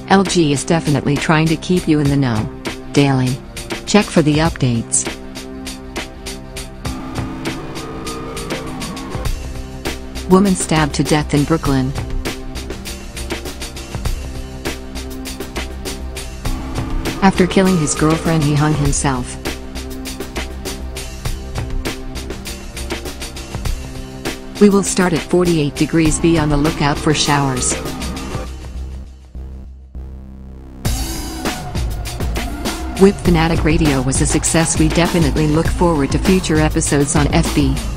LG is definitely trying to keep you in the know. Daily. Check for the updates. Woman stabbed to death in Brooklyn. After killing his girlfriend, he hung himself. We will start at 48 degrees. Be on the lookout for showers. Whip Fanatic Radio was a success. We definitely look forward to future episodes on FB.